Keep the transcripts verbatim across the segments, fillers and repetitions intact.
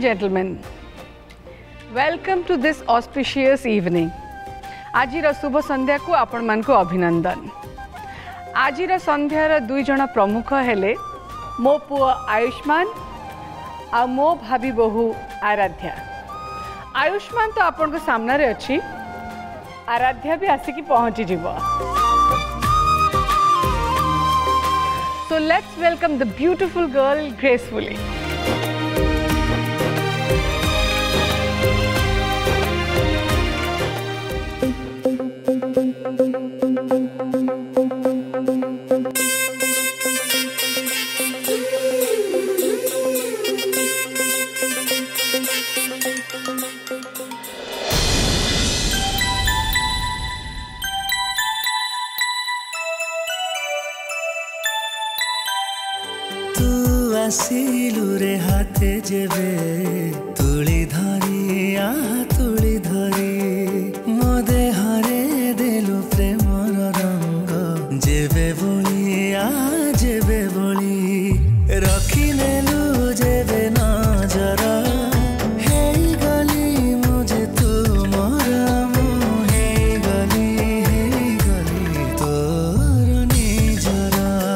and gentlemen, welcome to this auspicious evening. आजिर शुभ संध्या को आपण मान को अभिनंदन। आजिर संध्यार दुई जण प्रमुख हेले मो पुओ आयुष्मान आ मो भाभी बहु आराध्या। आयुष्मान तो आपण को सामने रे अच्छी, आराध्या भी आसिकी पहुंची जीव। So let's welcome the beautiful girl gracefully. आसिलु रे हाथे जेबे तुली धरी आ तुली धरी मो देहरे देलु प्रेमर रंग जेबे बोली आ जेबे बोली रखी नेलु जेबे नजर हे गली मुझे तू मोर हे गली हे गली तोर निजर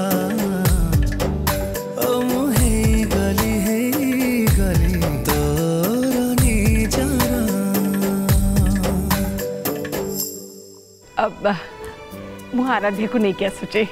अब मु आराध्या को नहीं क्या सोचे।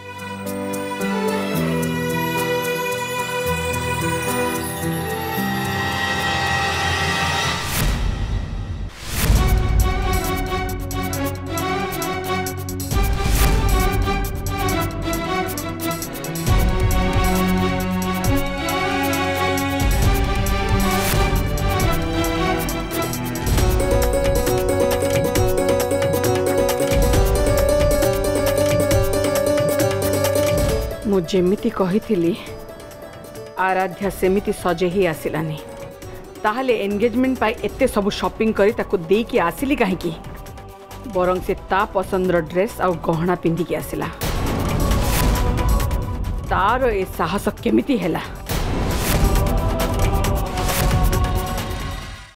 मु जेमिति कही आराध्या सेमिति सजे ही आसिलानी ताहले एंगेजमेंट पाई एते सब शॉपिंग करी ताको दे की आसिली कहीं बरं से ता पसंदर ड्रेस आ गहना पिंधि की आसिला तार ए साहस केमिति हैला।